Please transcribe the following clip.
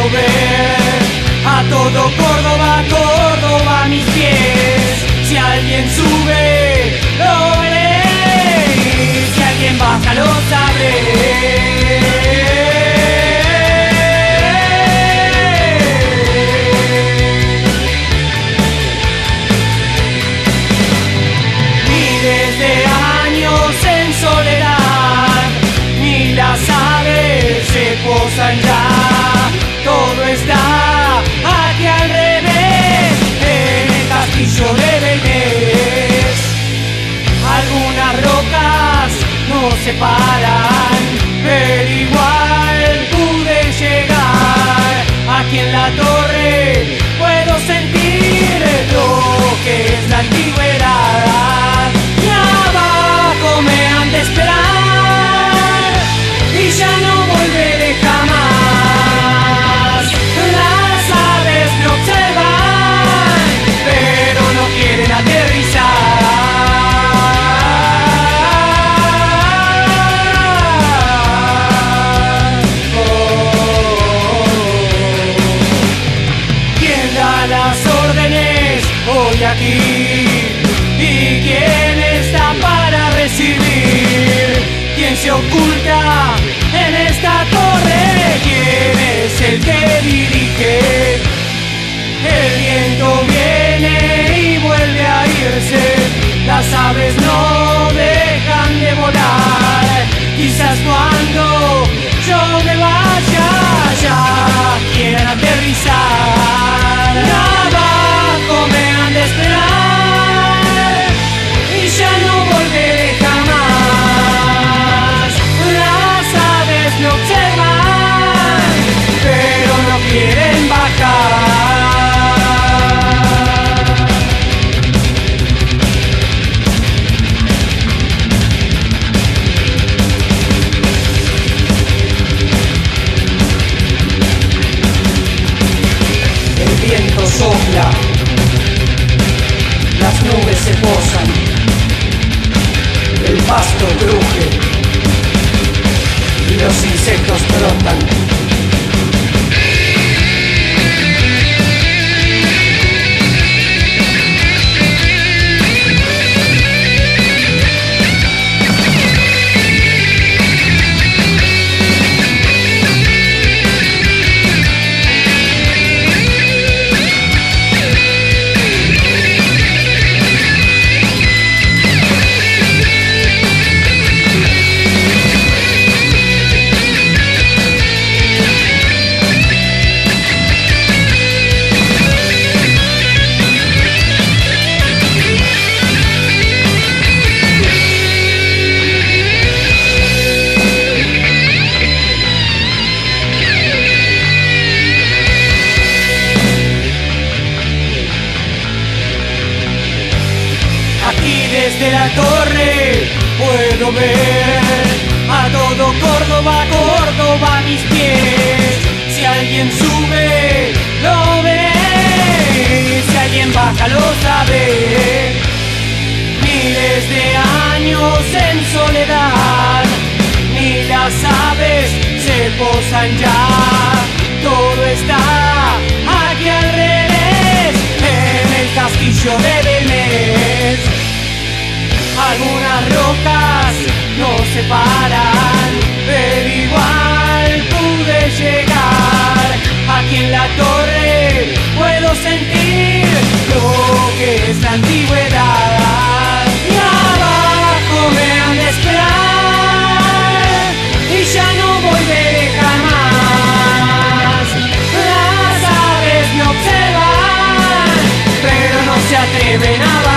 puedo ver a todo Córdoba, Córdoba a mis pies. Si alguien sube, lo veré, y si alguien baja, lo sabré. Posan ya, todo está aquí al revés, en el castillo de Belmez. Algunas rocas nos separan, pero igual pude llegar. Aquí en la torre puedo sentir lo que es la antigüedad. Y abajo me han de esperar, y ya no volveré jamás. Las aves me observan, pero no quieren aterrizar. ¿Quién da las órdenes hoy aquí? ¿Y quién está para recibir? ¿Quién se oculta en esta torre? ¿Quién es el que dirige? El viento viene y vuelve a irse, las aves no dejan de volar. Quizás cuando yo me vaya ya quieran aterrizar. Abajo me han de esperar, y ya no volveré jamás. Las aves me observan, pero no quieren bajar. El viento sopla, las nubes se posan, el pasto cruje y los insectos brotan. Desde la torre puedo ver a todo Córdoba, Córdoba a mis pies. Si alguien sube, lo veré, si alguien baja, lo sabré. Miles de años en soledad, ni las aves se posan ya. Todo está aquí al revés, en el castillo de Belmez. Algunas rocas nos separan, pero igual pude llegar. Aquí en la torre puedo sentir lo que es la antigüedad. Y abajo me han de esperar, y ya no volveré jamás. Las aves me observan, pero no se atreven a bajar.